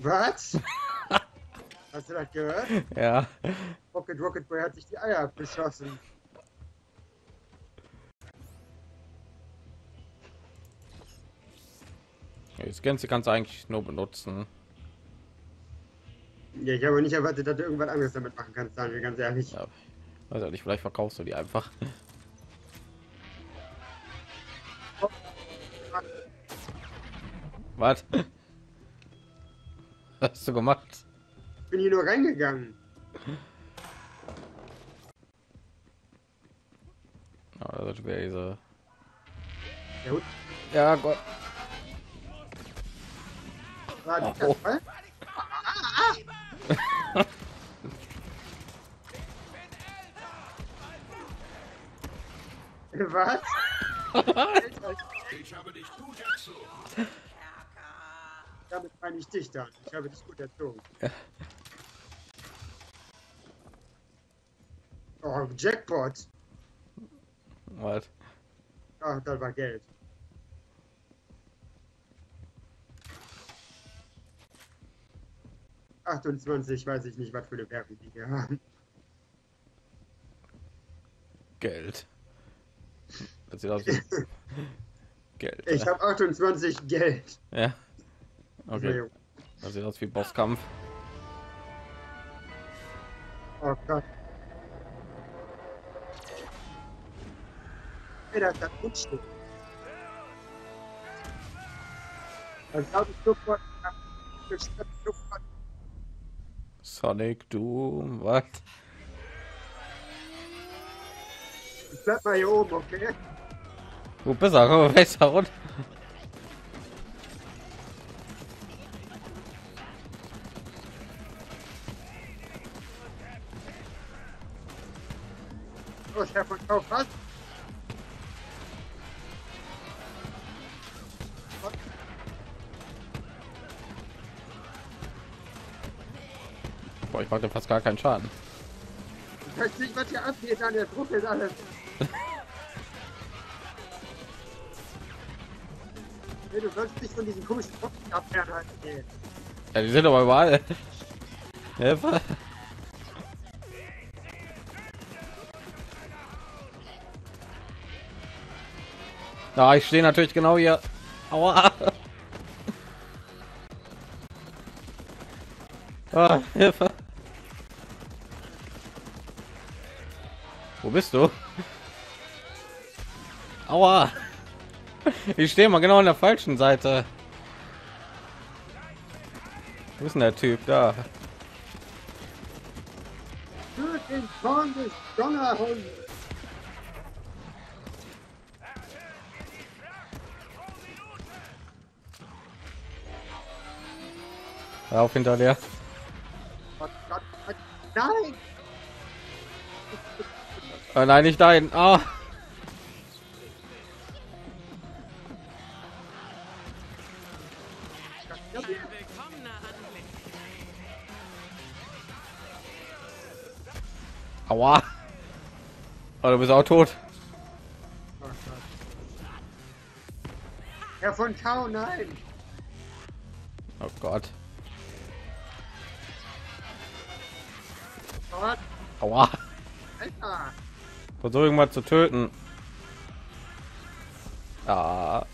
Was? Hast du das gehört? Ja. Rocket Boy hat sich die Eier abgeschossen. Das Ganze kannst du eigentlich nur benutzen. Ja, ich habe nicht erwartet, dass du irgendwas anderes damit machen kannst, Daniel, ganz ehrlich. Ja. Weiß ja nicht, vielleicht verkaufst du die einfach. Was? Was hast du gemacht? Ich bin hier nur reingegangen. Ja, das wäre diese. Ja, gut. Ja, Gott. War das Oh. der Fall? Was? Ich habe dich gut erzogen. Damit meine ich dich dann. Ich habe dich gut erzogen. Oh, Jackpot. Was? Ach, das war Geld. ...28, weiß ich nicht, was für eine Werbung die wir haben. Geld. Das sieht aus wie Geld. Ich habe 28 Geld. Ja. Okay. Das sieht aus wie Bosskampf. Oh Gott. Ey, das ist Unstück. Dann glaube ich sofort... Sonic Doom, was? Ich bleib mal hier oben, okay? Wo bist du? Komm, besser runter. Oh, Herr von Kauf, was? Boah, ich mache fast gar keinen Schaden. Ich weiß nicht, was hier abgeht, an der Truppe ist alles. Nee, du sollst dich von diesen komischen Kopf abfernhalten. Nee. Ja, die sind aber überall. Hilfe. Ja, ich stehe natürlich genau hier. Aua. Ah, Hilfe. Wo bist du? Aua. Ich stehe mal genau an der falschen Seite. Wo ist denn der Typ da? Für den Zorn des Donnerhunds. Ja, auf hinter dir. Gott, Gott, Gott. Nein! Nein, nicht dahin. Ah. Aua. Oh, du bist auch tot. Oh, Gott. Herr von Kau, nein! Oh Gott. Gott, Aua. Alter! Versuch irgendwas zu töten. Ah.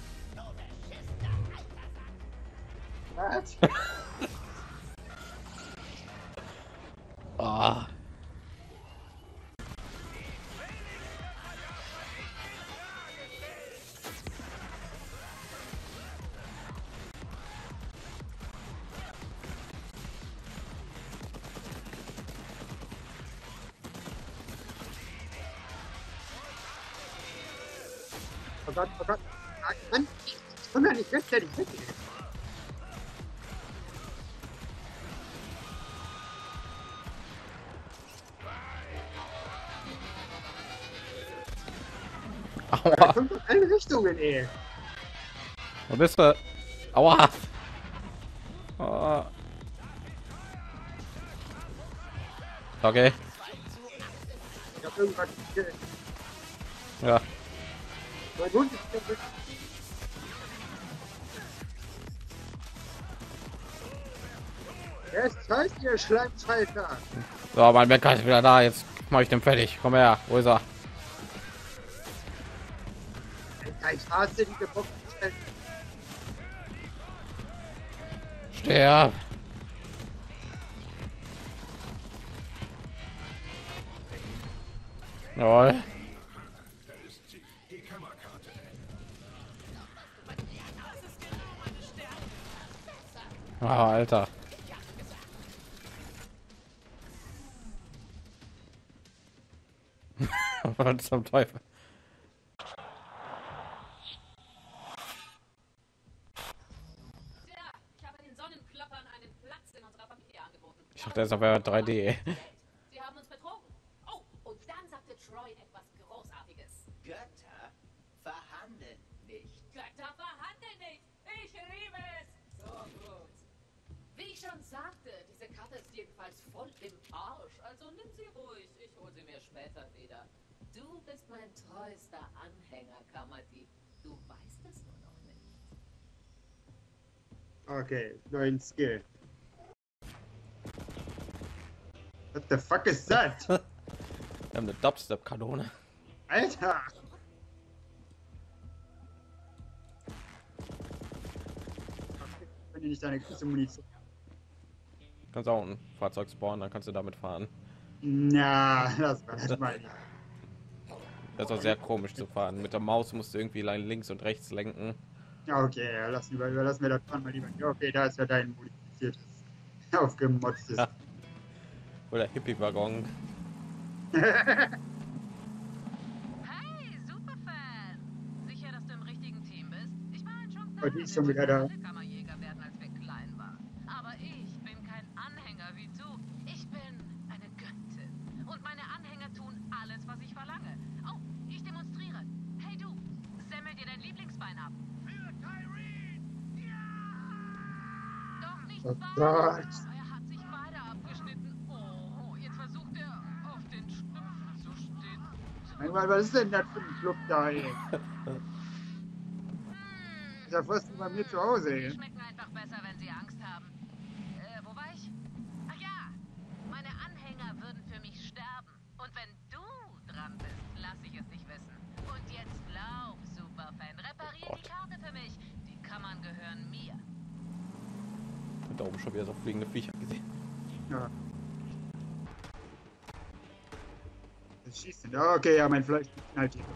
Was? Ah. Oh Gott, oh Gott. Mann, ich komm ja nicht rechtzeitig weg. Da Aua. kommt aus allen Richtungen, ey. Wo bist du? Aua. Ah. Okay. Ich hab irgendwas gekillt. Ja. Mein Hund ist kaputt. Erst heißt ihr Schleimschalter. So, mein Bäcker ist wieder da. Jetzt mache ich den fertig. Komm her. Wo ist er? Ich hasse diese Boxen. Sterb. Jawohl. Da ist sie, die Kammerkarte. Ah, Alter. Was zum Teufel? Tja, ich habe den Sonnenklappern einen Platz in unserer Familie angeboten. Ich dachte, das wäre 3D. Sie haben uns betrogen. Oh, und dann sagte Troy etwas Großartiges. Götter verhandeln nicht. Götter verhandeln nicht. Ich liebe es. So gut. Wie ich schon sagte, diese Karte ist jedenfalls voll im Arsch. Also nimm sie ruhig. Ich hole sie mir später wieder. Du bist mein treuester Anhänger, Kammerdieb. Du weißt es nur noch nicht. Okay, neuen Skill. What the fuck is that? Wir haben eine Dubstep-Kanone. Alter! Wenn ihr nicht deine große Munition. Kannst auch ein Fahrzeug spawnen, dann kannst du damit fahren. Na, das war das mal nicht. Das ist auch sehr komisch zu fahren. Mit der Maus musst du irgendwie links und rechts lenken. Ja, okay, ja, überlassen wir das Fahren mal lieber. Ja, okay, da ist ja dein modifiziertes, aufgemotztes. Ja. Oder Hippie-Waggon. Hey, Superfan! Sicher, dass du im richtigen Team bist? Ich war halt schon Oh, die ist schon wieder da. alle Kammerjäger werden, als wir klein waren. Aber ich bin kein Anhänger wie du. Ich bin eine Göttin. Und meine Anhänger tun alles, was ich verlange. Oh, ich demonstriere. Hey du, semmel dir dein Lieblingsbein ab. Für Tyreen! Doch nicht Oh wahr. Gott. Er hat sich beide abgeschnitten. Oh, jetzt versucht er, auf den Stümpfen zu stehen. Einmal, was ist denn das für ein Club da, ey? Ist ja fast wie bei mir zu Hause, Die ey. schmecken einfach besser, wenn sie Angst haben. Wo war ich? Ach ja, meine Anhänger würden für mich sterben. Und wenn du dran bist, lass ich es nicht wissen. Und jetzt glaub, Superfan, reparier die Karte für mich. Die Kammern gehören mir. Da oben schon wieder so fliegende Viecher gesehen. Ja. Was schießt denn da? Okay, ja, mein Fleisch knallt hier.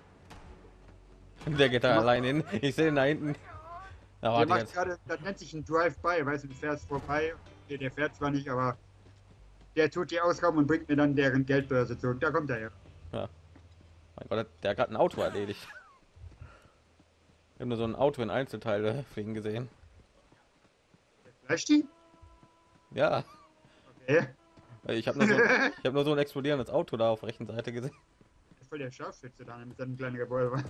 Der geht da allein hin. Ich sehe ihn da hinten. Da Der warte macht jetzt. gerade, das nennt sich ein Drive-by, weißt du, du fährst vorbei. Okay, der fährt zwar nicht, aber der tut die ausrauben und bringt mir dann deren Geldbörse zurück. Da kommt er her. Ja. Mein Gott, der hat gerade ein Auto erledigt. Ich habe nur so ein Auto in Einzelteile fliegen gesehen. Fleisch die? Ja. Okay. Ich habe nur, so, ich hab nur so ein explodierendes Auto da auf der rechten Seite gesehen. Das ist voll der Scharfschütze da mit seinem kleinen Revolver.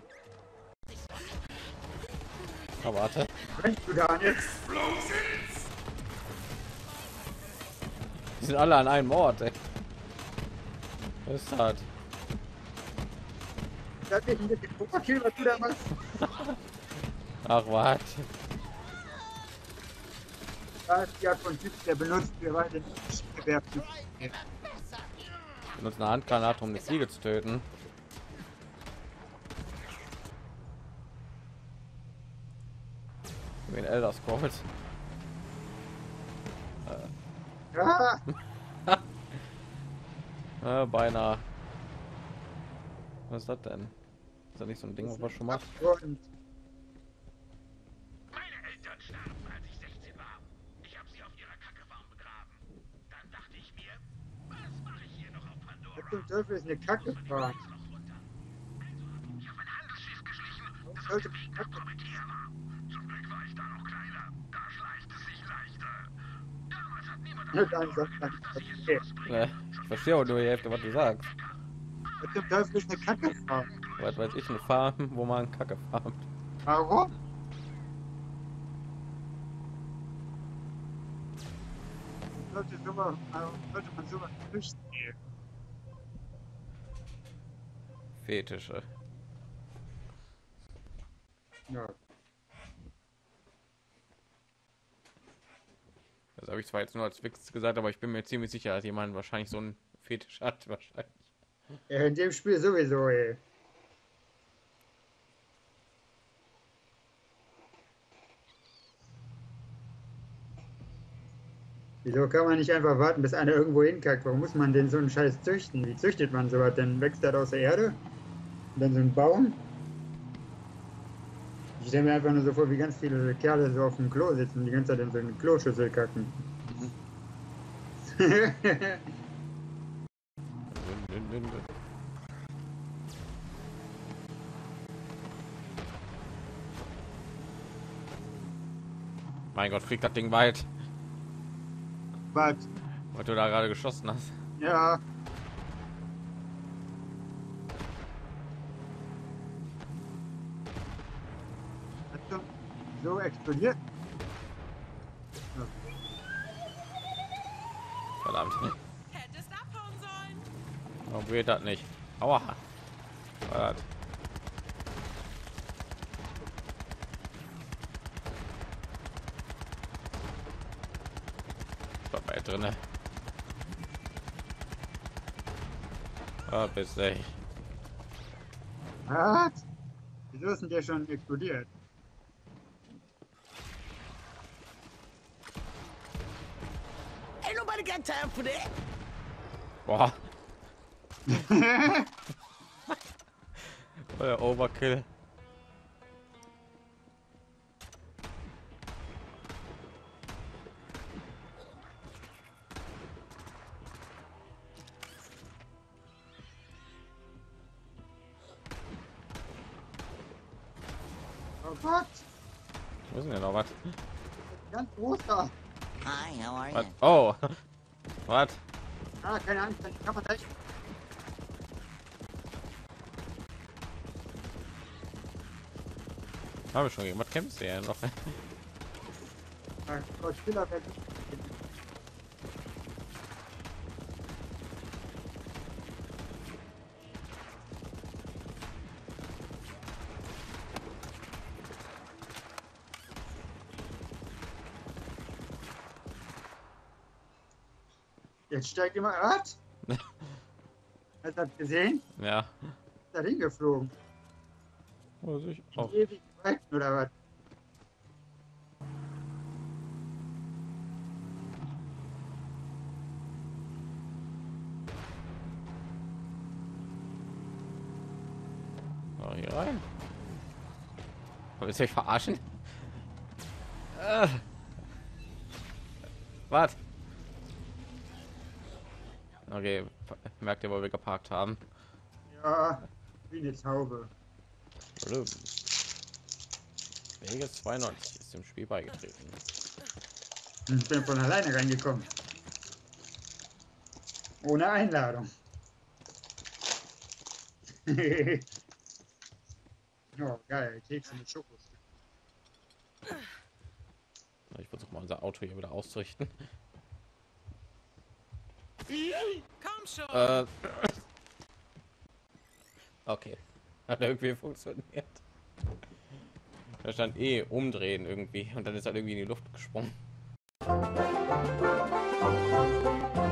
Aber warte. Rennst du da jetzt? Die sind alle an einem Ort, ey. Was ist das? Das ist ein bisschen Overkill, was du da machst. Ach, warte. Das ist die Art von Typ, der benutzt wir weiter nicht Gewehrtyp. Wir benutzen eine Handgranate, um eine Fliege zu töten. Wie ein Elder Scrolls. Ja, Beinahe. Was ist das denn? Ist das nicht so ein Ding, was wir schon mal? und Meine Eltern starben, als ich 16 war. Ich habe sie auf ihrer Kackefarm begraben. Dann dachte ich mir, was mache ich hier noch auf Pandora? was zum Teufel ist eine Kacke fahren? Noch runter. Also, ich habe ein Handelsschiff geschlichen, das auf Sollte dem Weg nach Kommentier war. Zum Glück war ich da noch kleiner. Da schleicht es sich leichter. Damals hat niemand Ja, dann sagt man, okay. Ich verstehe auch nur die Hälfte, was du sagst. Was zum Teufel ist eine Kacke fahren? Was weiß ich, eine Farm, wo man Kacke farmt. Warum? Sollte man sowas flüchten? Fetische. Ja. habe ich zwar jetzt nur als Witz gesagt, aber ich bin mir ziemlich sicher, dass jemand wahrscheinlich so einen Fetisch hat. Wahrscheinlich. Ja, in dem Spiel sowieso, ey. Wieso kann man nicht einfach warten, bis einer irgendwo hinkackt? Warum muss man denn so einen Scheiß züchten? Wie züchtet man sowas denn? Wächst das aus der Erde? Und dann so ein Baum? Ich stelle mir einfach nur so vor, wie ganz viele Kerle so auf dem Klo sitzen und die ganze Zeit in so eine Kloschüssel kacken. Mein Gott, fliegt das Ding weit, Was? weil du da gerade geschossen hast. Ja. Hat schon so explodiert? Verdammt. Hättest abhauen sollen. Warum geht das nicht? Aua. Was? Dabei drinne. Ah, bis ey. Was? Wieso ist denn der schon explodiert? Ain't nobody got time for that. Boah. Euer Overkill. Oh Gott, Wo ist denn noch was? ganz großer. Hi, how are Was? Oh. Was? Ah, keine Angst, dann kann man gleich. Haben wir schon gegen was kämpfst du ja noch? Frau Spieler werden. Jetzt steigt immer. Was? Hast du das gesehen? Ja. Ist da hingeflogen? Muss ich auch. Ewig weit, oder was? Oh, hier rein. Willst du mich verarschen? Was? Okay, merkt ihr, wo wir geparkt haben? Ja, wie eine Taube. Blum. Wege 92 ist dem Spiel beigetreten. Ich bin von alleine reingekommen. Ohne Einladung. Oh, geil, Kekse mit Schokos. Ich versuche mal unser Auto hier wieder auszurichten. Komm schon. Okay. Hat irgendwie funktioniert. Da stand eh umdrehen irgendwie und dann ist er irgendwie in die Luft gesprungen.